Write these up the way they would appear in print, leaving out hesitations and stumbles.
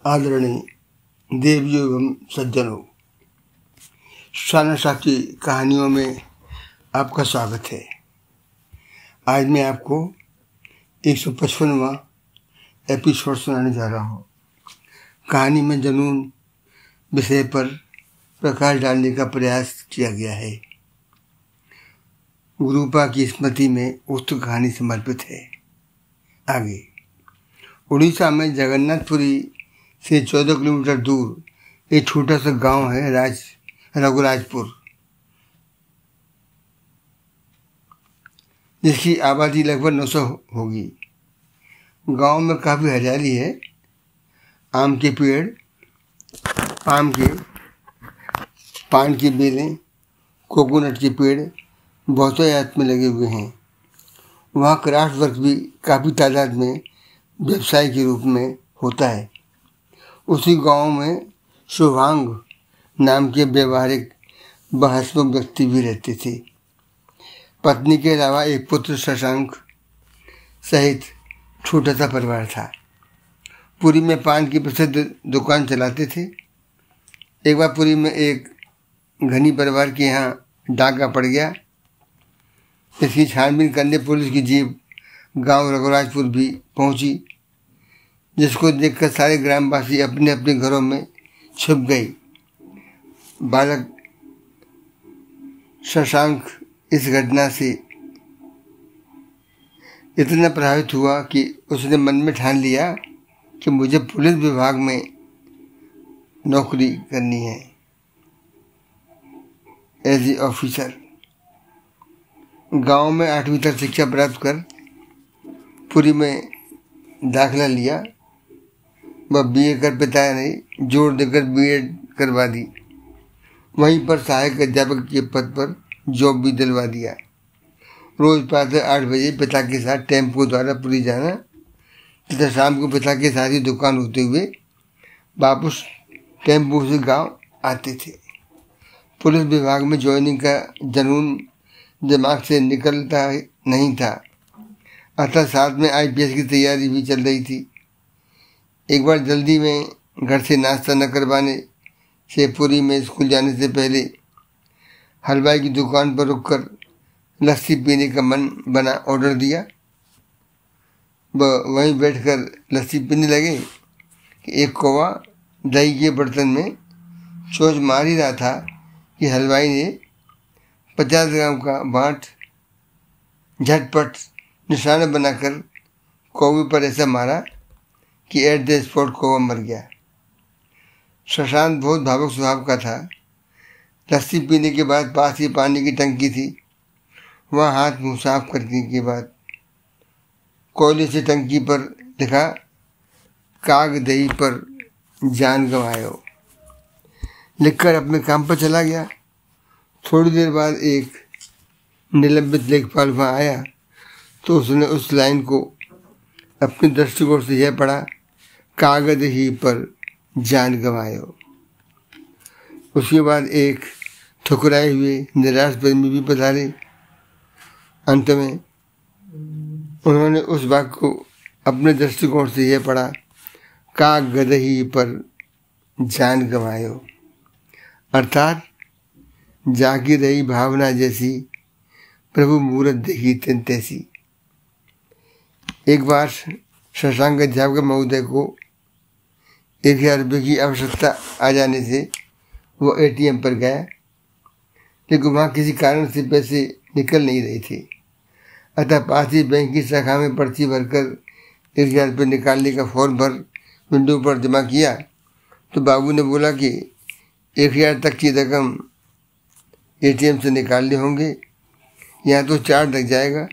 आदरणीय देवियों एवं सज्जनों, शाना साथी कहानियों में आपका स्वागत है। आज मैं आपको 155वां एपिसोड सुनाने जा रहा हूँ। कहानी में जुनून विषय पर प्रकाश डालने का प्रयास किया गया है। गुरुपा की स्मृति में उक्त कहानी समर्पित है। आगे, उड़ीसा में जगन्नाथपुरी से 14 किलोमीटर दूर एक छोटा सा गांव है रघुराजपुर, जिसकी आबादी लगभग 900 होगी। गांव में काफ़ी हरियाली है। आम के पेड़, पान की बेलें, कोकोनट के पेड़ बहुतायत में लगे हुए हैं। वहाँ क्राफ्ट वर्क भी काफ़ी तादाद में व्यवसाय के रूप में होता है। उसी गांव में शुभांग नाम के व्यवहारिक बहसमुख व्यक्ति भी रहते थे। पत्नी के अलावा एक पुत्र शशांक सहित छोटा सा परिवार था। पुरी में पान की प्रसिद्ध दुकान चलाते थे। एक बार पुरी में एक घनी परिवार के यहाँ डाका पड़ गया। इसकी छानबीन करने पुलिस की जीप गांव रघुराजपुर भी पहुंची, जिसको देखकर सारे ग्रामवासी अपने अपने घरों में छुप गए। बालक शशांक इस घटना से इतना प्रभावित हुआ कि उसने मन में ठान लिया कि मुझे पुलिस विभाग में नौकरी करनी है, एज ए ऑफिसर। गांव में 8वीं तक शिक्षा प्राप्त कर पुरी में दाखिला लिया। वह बीए कर पाया नहीं, जोर देकर बीएड करवा दी। वहीं पर सहायक अध्यापक के पद पर जॉब भी दिलवा दिया। रोज प्रातः 8 बजे पिता के साथ टेम्पो द्वारा पुरी जाना तथा शाम को पिता के साथ ही दुकान होते हुए वापस टेम्पो से गांव आते थे। पुलिस विभाग में ज्वाइनिंग का जुनून दिमाग से निकलता नहीं था, अतः साथ में आईपीएस की तैयारी भी चल रही थी। एक बार जल्दी में घर से नाश्ता न करवाने से पुरी में स्कूल जाने से पहले हलवाई की दुकान पर रुककर लस्सी पीने का मन बना ऑर्डर दिया। वहीं बैठकर लस्सी पीने लगे कि एक कौवा दही के बर्तन में चोंच मार ही रहा था कि हलवाई ने 50 ग्राम का बाँट झटपट निशाना बनाकर कौवे पर ऐसा मारा कि एट द स्पॉट कौवा मर गया। शशांक बहुत भावुक स्वभाव का था। लस्सी पीने के बाद पास ही पानी की टंकी थी। वहाँ हाथ मुँह साफ करने के बाद कोयले से टंकी पर लिखा, काग दही पर जान गंवायो, लिखकर अपने काम पर चला गया। थोड़ी देर बाद एक निलंबित लेखपाल वहाँ आया तो उसने उस लाइन को अपने दृष्टिकोण से यह पढ़ा, कागज ही पर जान गंवायो। उसके बाद एक ठुकराए हुए निराश प्रेमी भी पधारे। अंत में उन्होंने उस वाक्य को अपने दृष्टिकोण से यह पढ़ा, कागज ही पर जान गंवायो, अर्थात जागी रही भावना जैसी प्रभु मूरत देखी तिन तैसी। एक बार शशांक अध्यापक महोदय को 1000 रुपये की आवश्यकता आ जाने से वो एटीएम पर गया, लेकिन वहाँ किसी कारण से पैसे निकल नहीं रहे थे। अतः पास ही बैंक की शाखा में पर्ची भरकर 1000 रुपये निकालने का फॉर्म भर विंडो पर जमा किया तो बाबू ने बोला कि 1000 तक की रकम एटीएम से निकालने होंगे, यहाँ तो 4 लग जाएगा।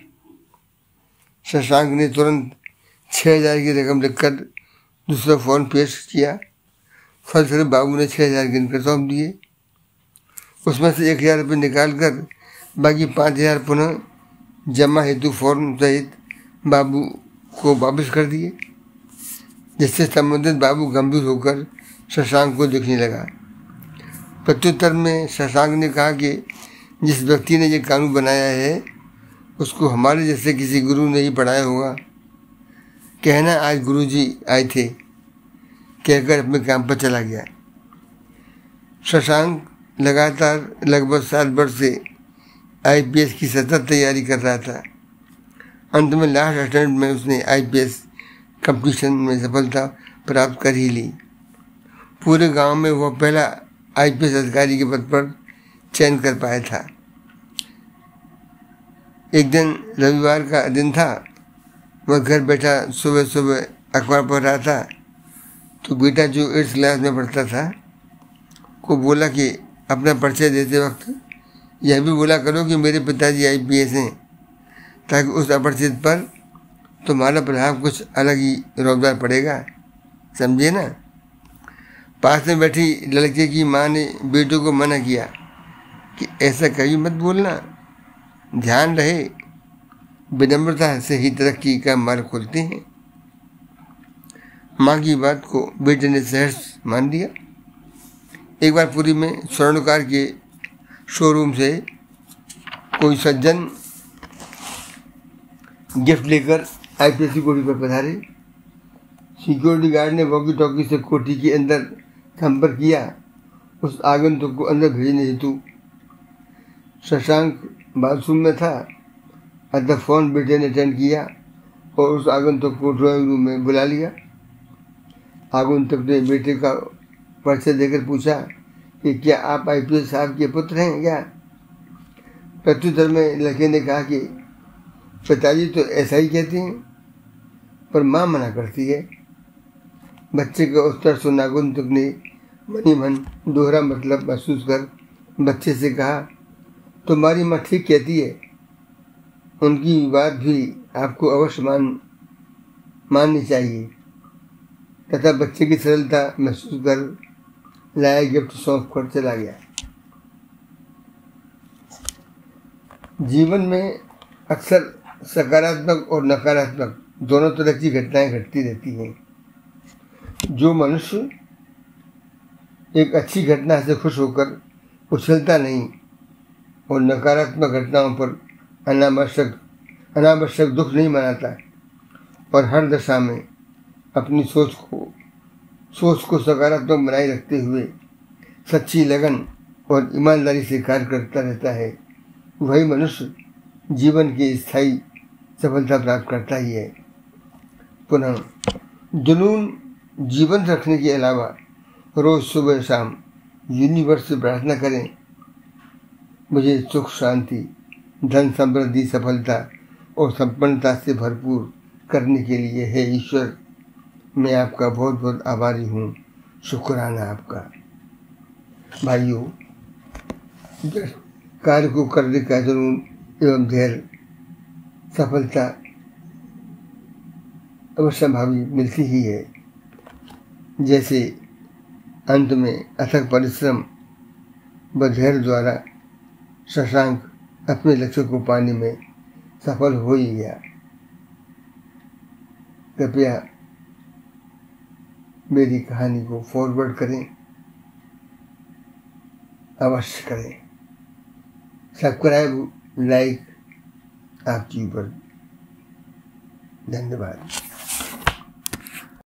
शशांक ने तुरंत 6000 की रकम लिखकर दूसरा फॉर्म पेश किया। फलस्वरूप बाबू ने 6000 गिनकर सौंप दिए। उसमें से 1000 रुपये निकाल कर बाकी 5000 पुनः जमा हेतु फॉर्म सहित बाबू को वापस कर दिए, जिससे संबंधित बाबू गंभीर होकर शशांक को देखने लगा। प्रत्युत्तर में शशांक ने कहा कि जिस व्यक्ति ने ये कानून बनाया है उसको हमारे जैसे किसी गुरु ने ही पढ़ाया होगा। कहना आज गुरुजी आए थे कहकर अपने काम पर चला गया। शशांक लगातार लगभग 7 वर्ष से IPS की सतत तैयारी कर रहा था। अंत में लास्ट अटेम्प्ट में उसने IPS कंपटीशन में सफलता प्राप्त कर ही ली। पूरे गांव में वह पहला IPS अधिकारी के पद पर चयन कर पाया था। एक दिन रविवार का दिन था। वह घर बैठा सुबह सुबह अखबार पढ़ रहा था तो बेटा जो 8th क्लास में पढ़ता था को बोला कि अपना परिचय देते वक्त यह भी बोला करो कि मेरे पिताजी IPS हैं, ताकि उस अपरिचित पर तुम्हारा प्रभाव कुछ अलग ही रौबदार पड़ेगा, समझे ना। पास में बैठी लड़के की माँ ने बेटों को मना किया कि ऐसा कभी मत बोलना, ध्यान रहे विनम्रता से ही तरक्की का मार्ग खोलते हैं। माँ की बात को बेटे ने सहर्ष मान लिया। एक बार पुरी में स्वर्णकार के शोरूम से कोई सज्जन गिफ्ट लेकर IPS की कोठी पर पधारे। सिक्योरिटी गार्ड ने वॉकी टॉकी से कोठी के अंदर संपर्क किया उस आगंतुक को अंदर भेजने हेतु। शशांक बाथरूम में था, अतः फोन बेटे ने अटेंड किया और उस आगंतुक को ड्राइंग रूम में बुला लिया। आगंतुक ने बेटे का परिचय देकर पूछा कि क्या आप IPS साहब के पुत्र हैं क्या। प्रत्युत्तर में लड़के ने कहा कि पिताजी तो ऐसा ही कहते हैं पर माँ मना करती है। बच्चे का उत्तर सुन आगंतुक ने मनी मन दोहरा मतलब महसूस कर बच्चे से कहा, तुम्हारी माँ ठीक कहती है, उनकी बात भी आपको अवश्य माननी चाहिए। तथा बच्चे की सरलता महसूस कर लाया गिफ्ट सौंप कर चला गया। जीवन में अक्सर सकारात्मक और नकारात्मक दोनों तरह की घटनाएं घटती रहती हैं। जो मनुष्य एक अच्छी घटना से खुश होकर उछलता नहीं और नकारात्मक घटनाओं पर अनावश्यक दुख नहीं मनाता और हर दशा में अपनी सोच को सकारात्मक बनाए रखते हुए सच्ची लगन और ईमानदारी से कार्य करता रहता है, वही मनुष्य जीवन की स्थायी सफलता प्राप्त करता ही है। पुनः जुनून जीवन रखने के अलावा रोज सुबह शाम यूनिवर्स से प्रार्थना करें, मुझे सुख शांति धन समृद्धि सफलता और संपन्नता से भरपूर करने के लिए हे ईश्वर, मैं आपका बहुत बहुत आभारी हूँ, शुक्राना आपका। भाइयों, कार्य को करने का जुनून एवं धैर्य सफलता अवश्य भावी मिलती ही है। जैसे अंत में अथक परिश्रम व धैर्य द्वारा शशांक अपने लक्ष्य को पाने में सफल हो ही गया। कृपया मेरी कहानी को फॉरवर्ड करें, अवश्य करें। सब्सक्राइब लाइक आपकी ऊपर। धन्यवाद।